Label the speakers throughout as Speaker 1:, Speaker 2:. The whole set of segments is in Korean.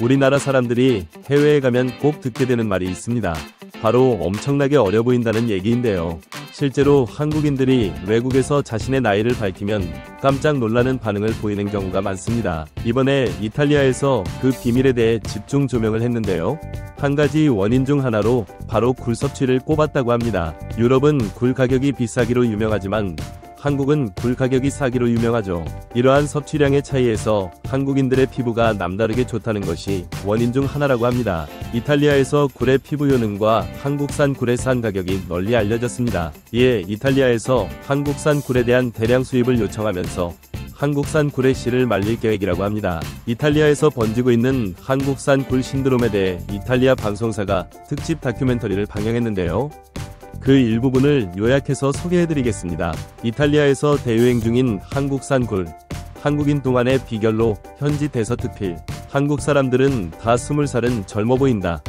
Speaker 1: 우리나라 사람들이 해외에 가면 꼭 듣게 되는 말이 있습니다. 바로 엄청나게 어려 보인다는 얘기인데요. 실제로 한국인들이 외국에서 자신의 나이를 밝히면 깜짝 놀라는 반응을 보이는 경우가 많습니다. 이번에 이탈리아에서 그 비밀에 대해 집중 조명을 했는데요. 한 가지 원인 중 하나로 바로 굴 섭취를 꼽았다고 합니다. 유럽은 굴 가격이 비싸기로 유명하지만 한국은 굴 가격이 싸기로 유명하죠. 이러한 섭취량의 차이에서 한국인들의 피부가 남다르게 좋다는 것이 원인 중 하나라고 합니다. 이탈리아에서 굴의 피부 효능과 한국산 굴의 산 가격이 널리 알려졌습니다. 이에 이탈리아에서 한국산 굴에 대한 대량 수입을 요청하면서 한국산 굴의 씨를 말릴 계획이라고 합니다. 이탈리아에서 번지고 있는 한국산 굴 신드롬에 대해 이탈리아 방송사가 특집 다큐멘터리를 방영했는데요. 그 일부분을 요약해서 소개해드리겠습니다. 이탈리아에서 대유행 중인 한국산 굴. 한국인 동안의 비결로 현지 대서특필. 한국 사람들은 다 20살은 젊어 보인다.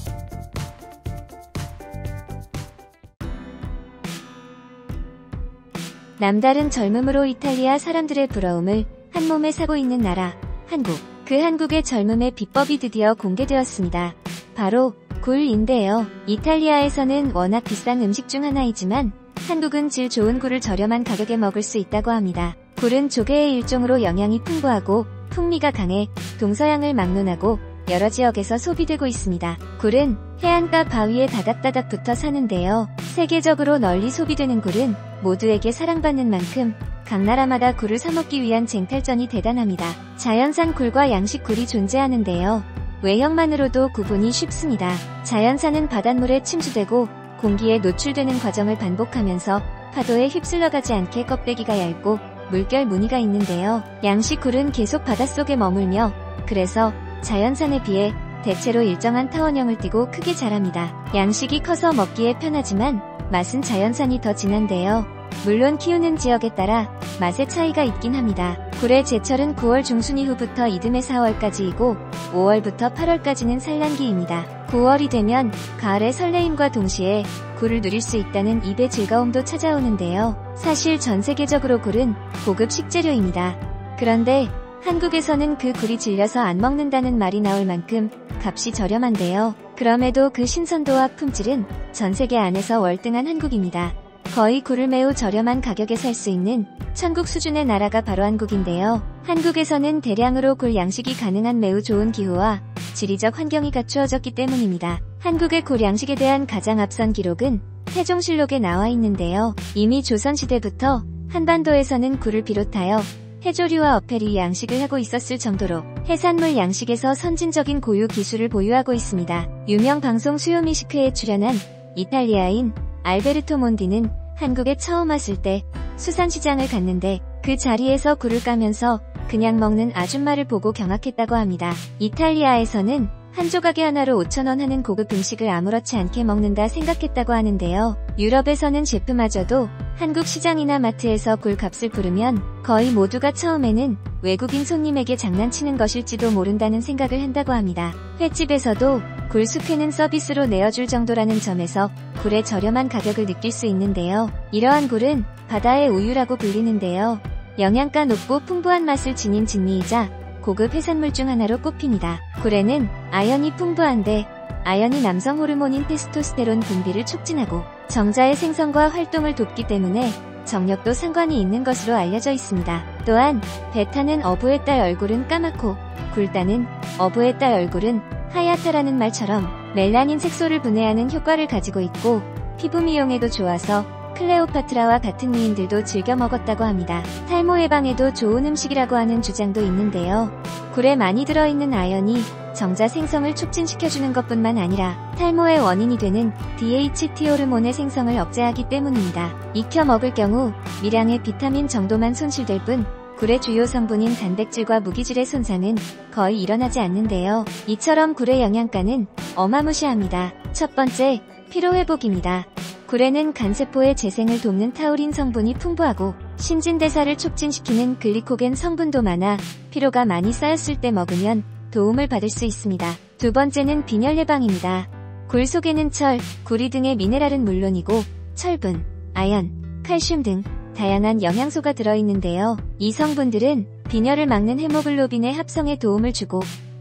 Speaker 2: 남다른 젊음으로 이탈리아 사람들의 부러움을 한몸에 사고 있는 나라, 한국. 그 한국의 젊음의 비법이 드디어 공개되었습니다. 바로 굴인데요. 이탈리아에서는 워낙 비싼 음식 중 하나이지만 한국은 질 좋은 굴을 저렴한 가격에 먹을 수 있다고 합니다. 굴은 조개의 일종으로 영양이 풍부하고 풍미가 강해 동서양을 막론하고 여러 지역에서 소비되고 있습니다. 굴은 해안가 바위에 다닥다닥 붙어 사는데요. 세계적으로 널리 소비되는 굴은 모두에게 사랑받는 만큼 각 나라마다 굴을 사먹기 위한 쟁탈전이 대단합니다. 자연산 굴과 양식 굴이 존재하는데요. 외형만으로도 구분이 쉽습니다. 자연산은 바닷물에 침수되고 공기에 노출되는 과정을 반복하면서 파도에 휩쓸려가지 않게 껍데기가 얇고 물결 무늬가 있는데요. 양식 굴은 계속 바닷속에 머물며 그래서 자연산에 비해 대체로 일정한 타원형을 띠고 크게 자랍니다. 양식이 커서 먹기에 편하지만 맛은 자연산이 더 진한데요. 물론 키우는 지역에 따라 맛의 차이가 있긴 합니다. 굴의 제철은 9월 중순 이후부터 이듬해 4월까지이고 5월부터 8월까지는 산란기입니다. 9월이 되면 가을의 설레임과 동시에 굴을 누릴 수 있다는 입의 즐거움도 찾아오는데요. 사실 전 세계적으로 굴은 고급 식재료입니다. 그런데 한국에서는 그 굴이 질려서 안 먹는다는 말이 나올 만큼 값이 저렴한데요. 그럼에도 그 신선도와 품질은 전 세계 안에서 월등한 한국입니다. 거의 굴을 매우 저렴한 가격에 살 수 있는 천국 수준의 나라가 바로 한국인데요. 한국에서는 대량으로 굴 양식이 가능한 매우 좋은 기후와 지리적 환경이 갖추어졌기 때문입니다. 한국의 굴 양식에 대한 가장 앞선 기록은 세종실록에 나와 있는데요. 이미 조선시대부터 한반도에서는 굴을 비롯하여 해조류와 어패류 양식을 하고 있었을 정도로 해산물 양식에서 선진적인 고유 기술을 보유하고 있습니다. 유명 방송 수요미식회에 출연한 이탈리아인 알베르토 몬디는 한국에 처음 왔을 때 수산시장을 갔는데 그 자리에서 굴을 까면서 그냥 먹는 아줌마를 보고 경악했다고 합니다. 이탈리아에서는 한 조각에 하나로 5,000원 하는 고급 음식을 아무렇지 않게 먹는다 생각했다고 하는데요. 유럽에서는 셰프마저도 한국 시장이나 마트에서 굴 값을 부르면 거의 모두가 처음에는 외국인 손님에게 장난치는 것일지도 모른다는 생각을 한다고 합니다. 횟집에서도 굴 숙회는 서비스로 내어줄 정도라는 점에서 굴의 저렴한 가격을 느낄 수 있는데요. 이러한 굴은 바다의 우유라고 불리는데요. 영양가 높고 풍부한 맛을 지닌 진미이자 고급 해산물 중 하나로 꼽힙니다. 굴에는 아연이 풍부한데 아연이 남성 호르몬인 테스토스테론 분비를 촉진하고 정자의 생성과 활동을 돕기 때문에 정력도 상관이 있는 것으로 알려져 있습니다. 또한 베타는 어부의 딸 얼굴은 까맣고 굴다는 어부의 딸 얼굴은 하얗다라는 말처럼 멜라닌 색소를 분해하는 효과를 가지고 있고 피부 미용에도 좋아서 클레오파트라와 같은 미인들도 즐겨 먹었다고 합니다. 탈모 예방에도 좋은 음식이라고 하는 주장도 있는데요. 굴에 많이 들어있는 아연이 정자 생성을 촉진시켜주는 것뿐만 아니라 탈모의 원인이 되는 DHT 호르몬의 생성을 억제하기 때문입니다. 익혀 먹을 경우 미량의 비타민 정도만 손실될 뿐 굴의 주요 성분인 단백질과 무기질의 손상은 거의 일어나지 않는데요. 이처럼 굴의 영양가는 어마무시합니다. 첫 번째, 피로회복입니다. 굴에는 간세포의 재생을 돕는 타우린 성분이 풍부하고 신진대사를 促진시키는 글리코겐 성분도 많아 피로가 많이 쌓였을 때 먹으면 도움을 받을 수 있습니다. 두 번째는 빈혈 예방입니다. 굴 속에는 철, 구리 등의 미네랄은 물론이고 철분, 아연, 칼슘 등 다양한 영양소가 들어있는데요. 이 성분들은 빈혈을 막는 헤모글로빈의 합성에 도움을 주고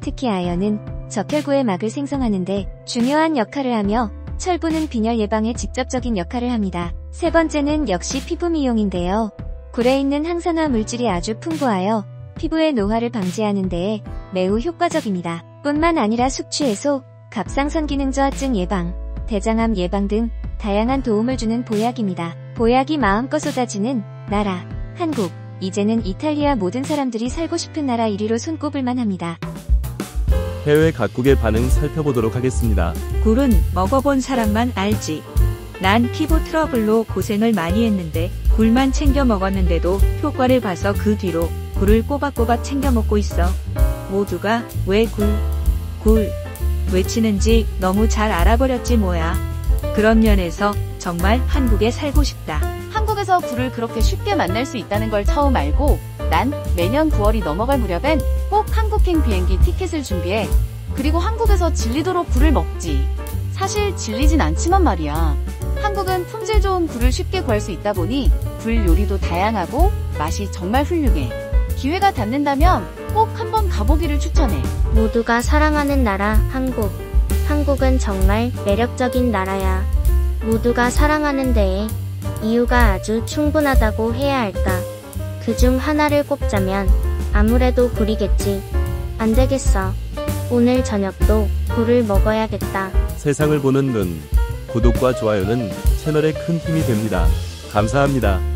Speaker 2: 특히 아연은 적혈구의 막을 생성하는데 중요한 역할을 하며 철분은 빈혈 예방에 직접적인 역할을 합니다. 세 번째는 역시 피부 미용인데요. 굴에 있는 항산화 물질이 아주 풍부하여 피부의 노화를 방지하는 데에 매우 효과적입니다. 뿐만 아니라 숙취 해소, 갑상선 기능 저하증 예방, 대장암 예방 등 다양한 도움을 주는 보약입니다. 보약이 마음껏 쏟아지는 나라, 한국. 이제는 이탈리아 모든 사람들이 살고 싶은 나라 1위로 손꼽을만 합니다.
Speaker 1: 해외 각국의 반응 살펴보도록 하겠습니다.
Speaker 3: 굴은 먹어본 사람만 알지. 난 피부 트러블로 고생을 많이 했는데 굴만 챙겨 먹었는데도 효과를 봐서 그 뒤로 굴을 꼬박꼬박 챙겨 먹고 있어. 모두가 왜 굴 외치는지 너무 잘 알아버렸지 뭐야. 그런 면에서 정말 한국에 살고 싶다.
Speaker 4: 한국에서 굴을 그렇게 쉽게 만날 수 있다는 걸 처음 알고 난 매년 9월이 넘어갈 무렵엔 꼭 한국행 비행기 티켓을 준비해. 그리고 한국에서 질리도록 굴을 먹지. 사실 질리진 않지만 말이야. 한국은 품질 좋은 굴을 쉽게 구할 수 있다 보니 굴 요리도 다양하고 맛이 정말 훌륭해. 기회가 닿는다면 꼭 한번 가보기를 추천해.
Speaker 5: 모두가 사랑하는 나라 한국. 한국은 정말 매력적인 나라야. 모두가 사랑하는 데에 이유가 아주 충분하다고 해야 할까. 그중 하나를 꼽자면 아무래도 굴이겠지. 안 되겠어. 오늘 저녁도 굴을 먹어야겠다.
Speaker 1: 세상을 보는 눈, 구독과 좋아요는 채널에 큰 힘이 됩니다. 감사합니다.